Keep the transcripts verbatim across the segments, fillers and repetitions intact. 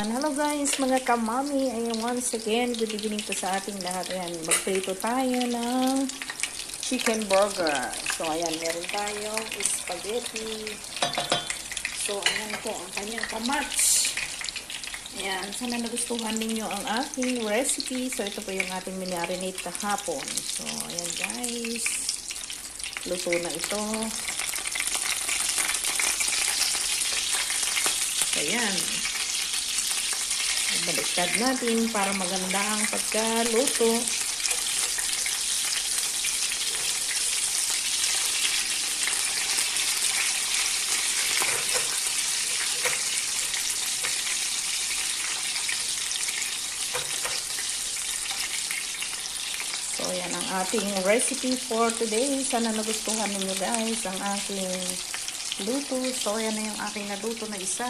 Hello guys, mga kamami. Ayan, once again, good evening po sa ating lahat. Ayan, magprito tayo ng chicken burger. So, ayan, meron tayong spaghetti. So, ayan po ang kanyang kamats. Ayan, sana nagustuhan ninyo ang aking recipe. So, ito po yung ating minarinate kahapon. So, ayan guys. Luto na ito. Ayan. Baliktad natin para maganda ang pagkaluto. So, yan ang ating recipe for today. Sana nagustuhan ninyo guys ang aking luto. So, yan na yung aking naluto na isa.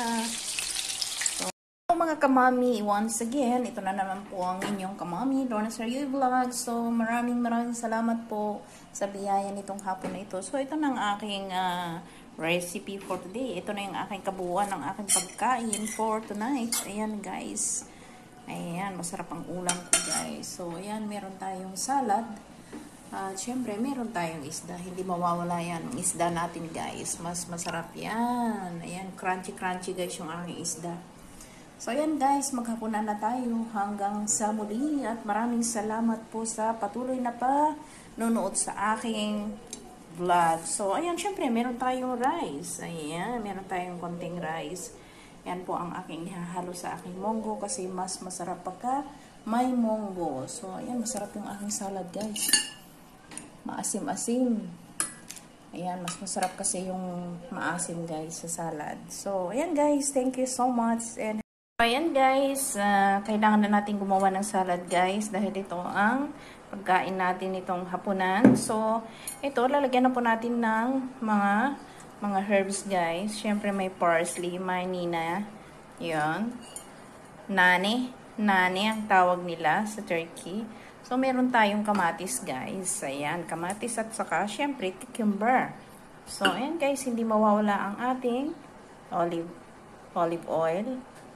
Mga kamami, once again, ito na naman po ang inyong kamami, Lorna Sariu Vlog. So, maraming maraming salamat po sa biyaya nitong hapon na ito. So, ito na ang aking uh, recipe for today. Ito na yung aking kabuuan ng aking pagkain for tonight. Ayan guys. Ayan, masarap ang ulam ko guys. So, ayan, meron tayong salad. At uh, syempre, meron tayong isda. Hindi mawawala yan ang isda natin guys. Mas masarap yan. Ayan, crunchy crunchy guys yung aking isda. So, ayan guys, maghapunan na tayo hanggang sa muli at maraming salamat po sa patuloy na pa nunood sa aking vlog. So, ayan, syempre, meron tayong rice. Ayan, meron tayong konting rice. Yan po ang aking ihahalo sa aking monggo kasi mas masarap pagka may monggo. So, ayan, masarap yung aking salad guys. Maasim-asim. Ayan, mas masarap kasi yung maasim guys sa salad. So, ayan guys, thank you so much and ayan guys, uh, kailangan na natin gumawa ng salad guys dahil ito ang pagkain natin itong hapunan. So, ito lalagyan na po natin ng mga mga herbs guys. Syempre may parsley, may nina, yun. Nani, nani ang tawag nila sa Turkey. So, meron tayong kamatis guys. Ayan, kamatis at saka syempre cucumber. So, ayan guys, hindi mawawala ang ating olive, olive oil.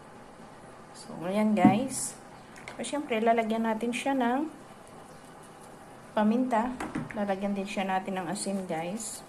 So, ayan guys. So, syempre, lalagyan natin siya ng paminta. Lalagyan din siya natin ng asin guys.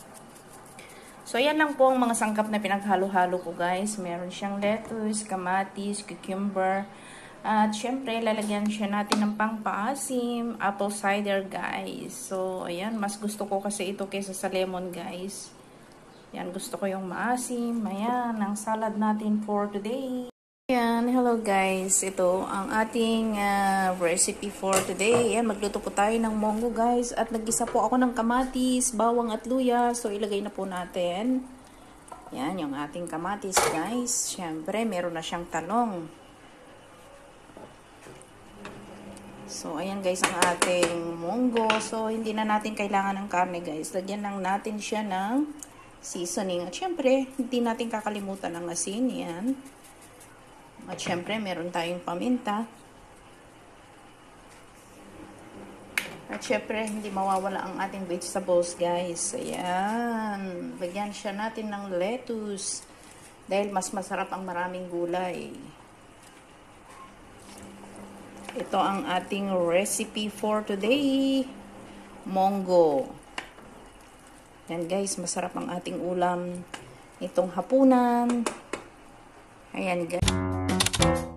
So, ayan lang po ang mga sangkap na pinaghalo-halo ko guys. Meron siyang lettuce, kamatis, cucumber. At syempre, lalagyan siya natin ng pangpaasim, apple cider guys. So, ayan. Mas gusto ko kasi ito kaysa sa lemon guys. Ayan, gusto ko yung maasim. Ayan, ang salad natin for today. Ayan, hello guys. Ito ang ating uh, recipe for today. Ayan, magluto po tayo ng monggo guys. At nagisa po ako ng kamatis, bawang at luya. So, ilagay na po natin. Ayan, yung ating kamatis guys. Siyempre, meron na siyang talong. So, ayan guys ang ating monggo. So, hindi na natin kailangan ng karne guys. Lagyan lang natin siya ng seasoning. At syempre, hindi natin kakalimutan ng asin. Ayan. At syempre, meron tayong paminta. At syempre, hindi mawawala ang ating vegetables, guys. Ayan. Lagyan siya natin ng lettuce. Dahil mas masarap ang maraming gulay. Ito ang ating recipe for today. Monggo. Yan, guys. Masarap ang ating ulam. Itong hapunan. Ayan, guys.